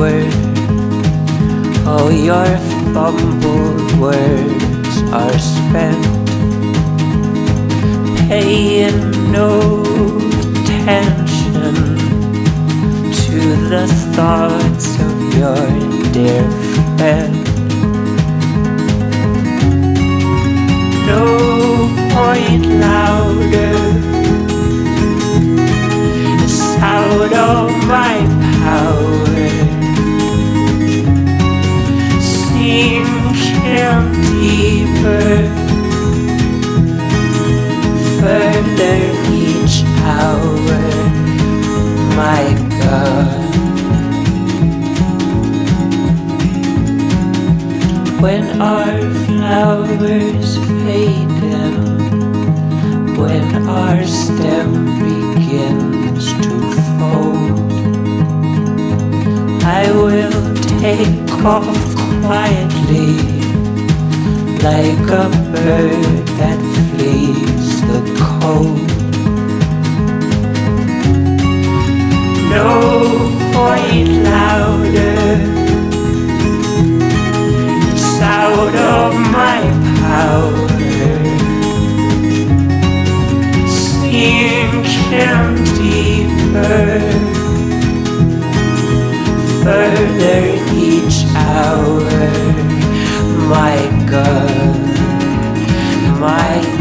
word. All your fumbled words are spent, paying no attention to the thoughts of your dear friend. No point louder, it's out of my power, sinking deeper, further each hour, my God. When our flowers fading, when our stem begins to fold, I will take off quietly, like a bird that flees the cold. No point louder, it's out of my power, sinking deeper, further each hour, my God, my